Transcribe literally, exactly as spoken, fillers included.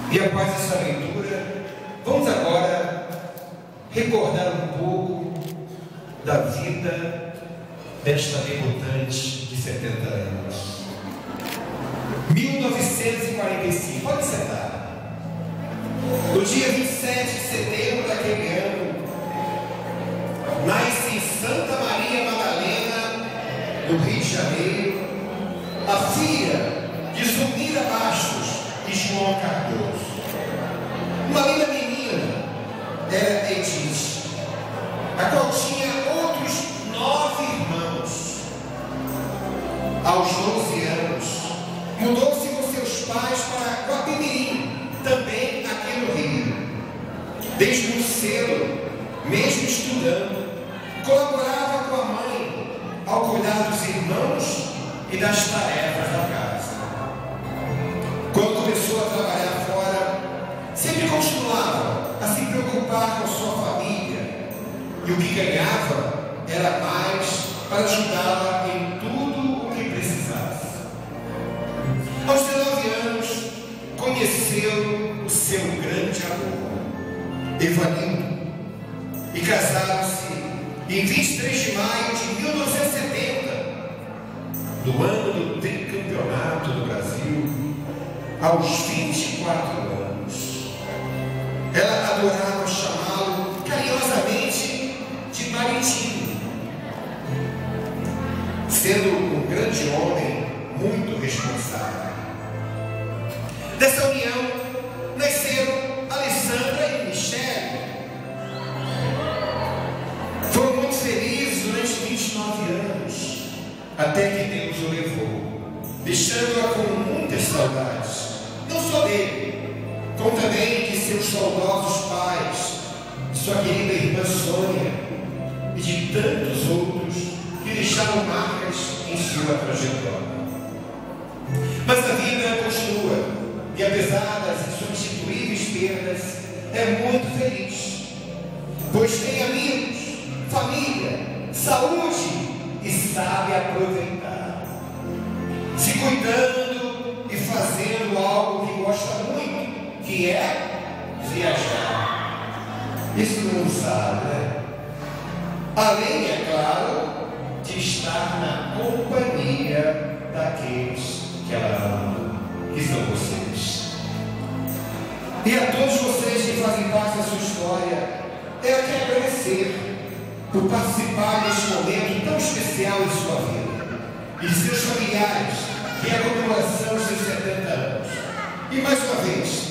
E após essa leitura, vamos agora recordar um pouco da vida desta debutante de setenta anos. mil novecentos e quarenta e cinco, pode sentar. No dia vinte e sete de setembro daquele ano, nasce em Santa Maria Madalena, no Rio de Janeiro, a filha de Zumira Bastos e João Cardoso. Uma linda menina era Edith, a qual tinha outros nove irmãos. Aos doze anos, mudou-se com seus pais para Guapimirim, também aqui no Rio. Desde muito cedo, mesmo estudando, colaborava com a mãe ao cuidar dos irmãos e das tarefas da casa. Quando começou a trabalhar fora, sempre continuava a se preocupar com sua família, e o que ganhava era mais para ajudá-la em tudo o que precisasse. Aos dezenove anos, conheceu o seu grande amor, Evanildo, e casaram-se em vinte e três de maio de mil novecentos e setenta, no ano do tricampeonato do Brasil, aos vinte e quatro anos. Ela adorava chamá-lo carinhosamente de maritinho, sendo um grande homem muito responsável. Dessa união nasceram Alessandra e Michele. Foram muito felizes durante vinte e nove anos, até que Deus o levou, deixando-a com muitas saudades, não só dele, como também de seus saudosos pais, de sua querida irmã Sônia e de tantos outros que deixaram marcas em sua trajetória. Mas a vida continua, e apesar das insubstituíveis perdas, é muito feliz, pois tem amigos, família, saúde e sabe aproveitar, se cuidando e fazendo algo que gosta muito, que é viajar. Isso não sabe, né? Além, é claro, de estar na companhia daqueles que ela ama, que são vocês. E a todos vocês que fazem parte da sua história, eu quero agradecer por participar deste momento tão especial em sua vida, e de seus familiares, que é a comemoração dos seus setenta anos. E mais uma vez,